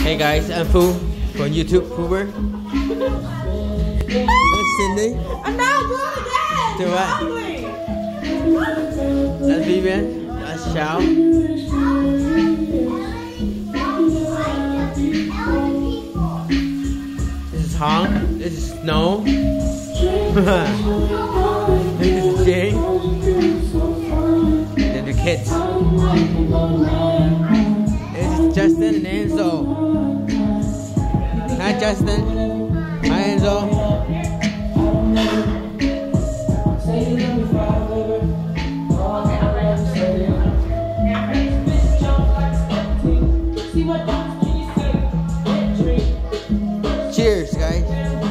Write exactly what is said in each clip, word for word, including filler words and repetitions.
Hey guys, I'm Fu from YouTube Fuber. That's Cindy. I'm not doing it again. Do what? That's Vivian. That's Xiao. This is Hong. This is Snow. This is Jane. And the kids. This is Justin and Enzo. Hi Justin. Hi Enzo. Cheers, guys.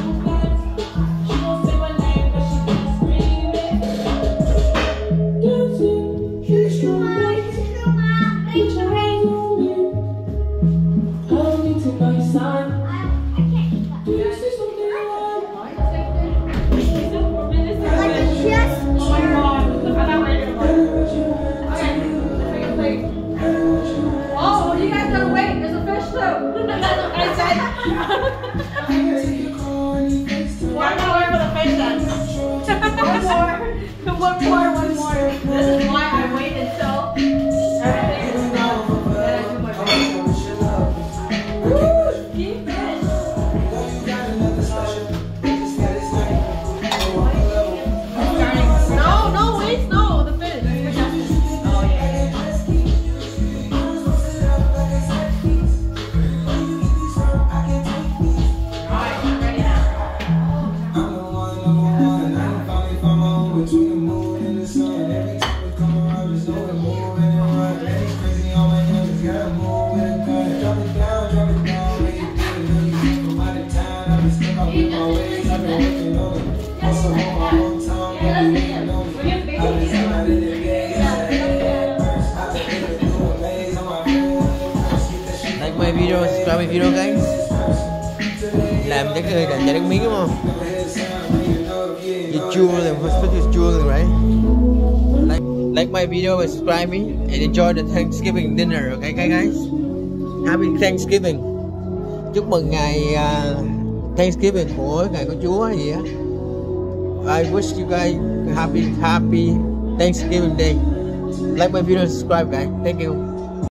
One more, one more. This is why I waited till everything is done. Then I do my best. Woo! Keep it. No, no, wait, no, the finish. Oh, yeah. Alright, I'm ready now. Like my video, subscribe my video guys. Làm chắc người đã chạy nước miếng đúng không? You're drooling, what's supposed to be drooling, right? Like, like my video and subscribe me and enjoy the Thanksgiving dinner, okay guys? Happy Thanksgiving. Chúc mừng ngày uh, Thanksgiving của ngày của Chúa gì á. I wish you guys happy happy Thanksgiving day. Like my video and subscribe guys. Thank you.